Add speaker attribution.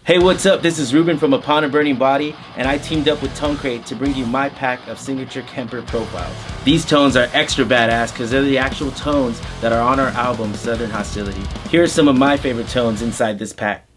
Speaker 1: Hey, what's up? This is Ruben from Upon a Burning Body, and I teamed up with ToneCrate to bring you my pack of signature Kemper profiles. These tones are extra badass because they're the actual tones that are on our album, Southern Hostility. Here are some of my favorite tones inside this pack.